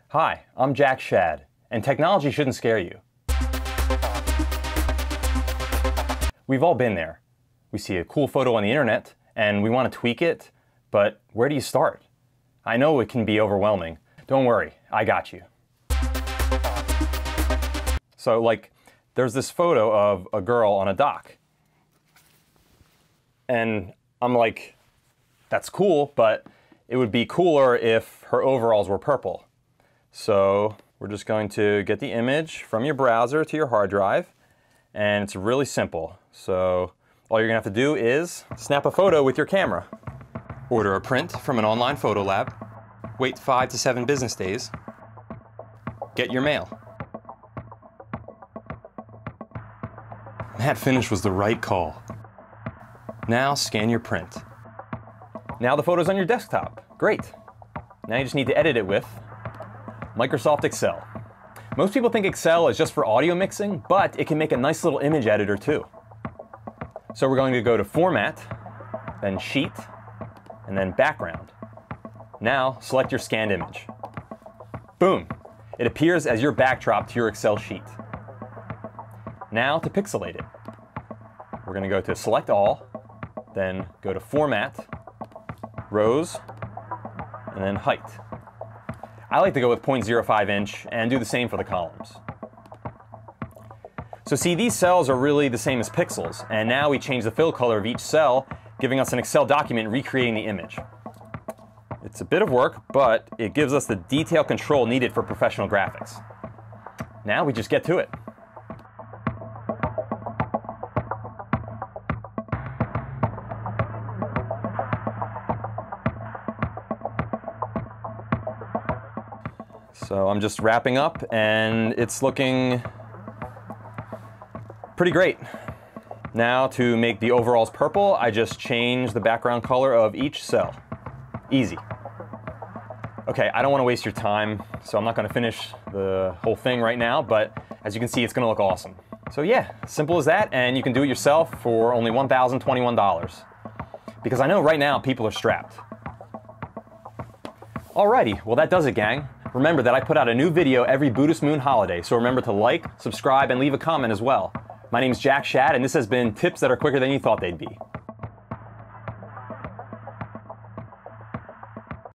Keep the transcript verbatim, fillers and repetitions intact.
Hi, I'm Jack Shad, and technology shouldn't scare you. We've all been there. We see a cool photo on the internet, and we want to tweak it, but where do you start? I know it can be overwhelming. Don't worry, I got you. So, like, there's this photo of a girl on a dock. And I'm like, that's cool, but it would be cooler if her overalls were purple. So we're just going to get the image from your browser to your hard drive, and it's really simple. So all you're gonna have to do is snap a photo with your camera. Order a print from an online photo lab. Wait five to seven business days. Get your mail. That finish was the right call. Now scan your print. Now the photo's on your desktop. Great. Now you just need to edit it with Microsoft Excel. Most people think Excel is just for audio mixing, but it can make a nice little image editor too. So we're going to go to Format, then Sheet, and then Background. Now select your scanned image. Boom! It appears as your backdrop to your Excel sheet. Now to pixelate it. We're going to go to Select All, then go to Format, Rows, and then Height. I like to go with zero point zero five inch and do the same for the columns. So see, these cells are really the same as pixels, and now we change the fill color of each cell, giving us an Excel document recreating the image. It's a bit of work, but it gives us the detail control needed for professional graphics. Now we just get to it. So I'm just wrapping up, and it's looking pretty great. Now to make the overalls purple, I just change the background color of each cell. Easy. Okay, I don't want to waste your time, so I'm not going to finish the whole thing right now, but as you can see, it's going to look awesome. So yeah, simple as that, and you can do it yourself for only one thousand twenty-one dollars. Because I know right now people are strapped. Alrighty, well that does it, gang. Remember that I put out a new video every Buddhist moon holiday, so remember to like, subscribe, and leave a comment as well. My name is Jack Shad, and this has been Tips That Are Quicker Than You Thought They'd Be.